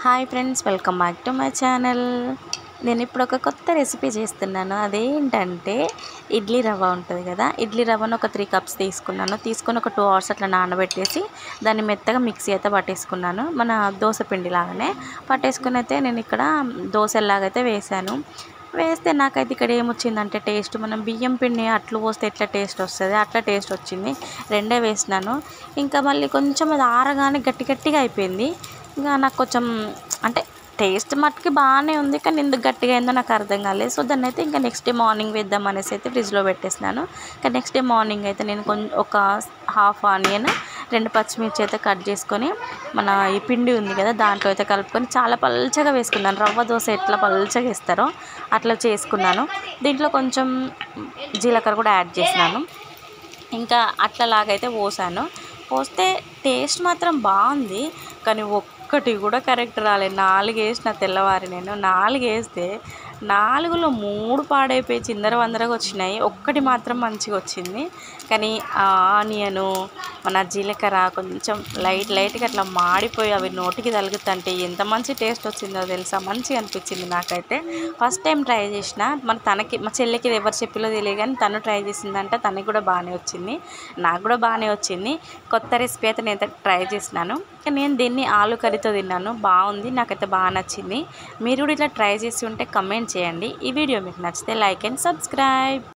Hi friends, welcome back to my channel. నేను ఇప్పుడు ఒక కొత్త రెసిపీ చేస్తున్నాను. అదేంటంటే ఇడ్లీ రవ్వ ఉంటుంది కదా, ఇడ్లీ రవ్వను ఒక 3 కప్స్ తీసుకొని ఒక 2 అవర్స్ అట్లా నానబెట్టేసి దాన్ని మెత్తగా మిక్సీ అయితే పట్టేసుకున్నాను. మన దోశ పిండి లాగానే పట్టేసుకుని అయితే నేను ఇక్కడ దోశలాగైతే వేసాను. వేస్తే నాకైతే ఇక్కడ ఏమొచ్చిందంటే టేస్ట్, మనం బియ్యం పిండి అట్లు పోస్తే ఎట్లా టేస్ట్ వస్తుంది అట్లా టేస్ట్ వచ్చింది. రెండే వేసినాను. ఇంకా మళ్ళీ కొంచెం అది ఆరగానే గట్టిగా అయిపోయింది. ఇంకా నాకు కొంచెం అంటే టేస్ట్ మట్టుకి బాగానే ఉంది, కానీ ఎందుకు గట్టిగా అయిందో నాకు అర్థం కాలేదు. సో దాన్ని అయితే ఇంకా నెక్స్ట్ డే మార్నింగ్ వేద్దాం అనేసి అయితే ఫ్రిడ్జ్లో పెట్టేసినాను. ఇంకా నెక్స్ట్ డే మార్నింగ్ అయితే నేను ఒక హాఫ్ ఆనియన్, 2 పచ్చిమిర్చి అయితే కట్ చేసుకొని మన ఈ పిండి ఉంది కదా దాంట్లో అయితే కలుపుకొని చాలా పల్చగా వేసుకున్నాను. రవ్వ దోశ ఎట్లా పల్చగా వేస్తారో అట్లా చేసుకున్నాను. దీంట్లో కొంచెం జీలకర్ర కూడా యాడ్ చేసినాను. ఇంకా అట్లలాగైతే పోస్తే టేస్ట్ మాత్రం బాగుంది, కానీ ఒక్కటి కూడా కరెక్ట్ రాలేదు. 4 వేసిన తెల్లవారి నేను 4 వేస్తే 4లో 3 పాడైపోయి చిందరవందరగా వచ్చినాయి. ఒక్కటి మాత్రం మంచిగా వచ్చింది. కానీ ఆ ఆనియను, మన జీలకర్ర కొంచెం లైట్గా అట్లా మాడిపోయి అవి నోటికి తగులుతుంటే ఎంత మంచి టేస్ట్ వచ్చిందో తెలుసా. మంచిగా అనిపించింది నాకైతే. ఫస్ట్ టైం ట్రై చేసిన. మా చెల్లికి ఎవరు చెప్పిలో తెలియదు, కానీ తను ట్రై చేసిందంటే తనకి కూడా బాగానే వచ్చింది, నాకు కూడా బాగానే వచ్చింది. కొత్త రెసిపీ అయితే నేను ట్రై చేసినాను. నేను దీన్ని ఆలు కర్రీతో తిన్నాను, బాగుంది, నాకైతే బాగా నచ్చింది. మీరు కూడా ఇట్లా ట్రై చేసి ఉంటే కమెంట్ చేయండి. ఈ వీడియో మీకు నచ్చితే లైక్ అండ్ సబ్స్క్రైబ్.